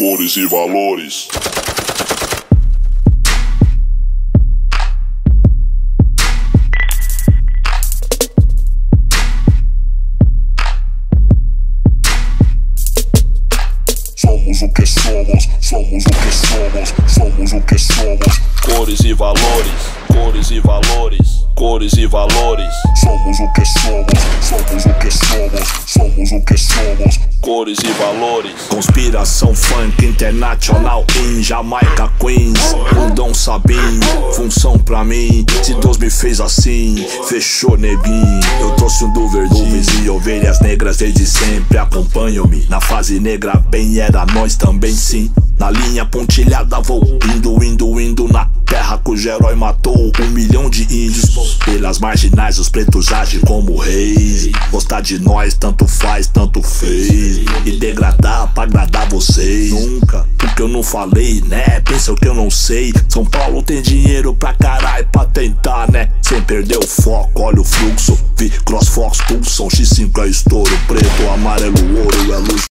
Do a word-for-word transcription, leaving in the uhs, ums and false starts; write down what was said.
cores e valores. Somos o que somos, somos o que somos, somos o que somos. Cores e valores, cores e valores, cores e valores. Somos o que somos, somos o que somos, somos o que somos. Cores e valores. Conspiração funk internacional em Jamaica, Queens, Rondon Sabim, função pra mim. Se Deus me fez assim, fechou neguinho. Eu trouxe um do verdinhos e ovelhas negras desde sempre acompanham-me. Na fase negra bem era nós também sim. Na linha pontilhada vou indo, indo, indo na terra cujo herói matou um milhão de índios. Pelas marginais os pretos agem como reis. Gostar de nós tanto faz, tanto fez. E degradar pra agradar vocês nunca, porque eu não falei, né? Pensam que eu não sei. São Paulo tem dinheiro pra caralho pra tentar, né? Sem perder o foco, olha o fluxo. Vi crossfox, pulsam, X cinco é estouro. Preto, amarelo, ouro é luz.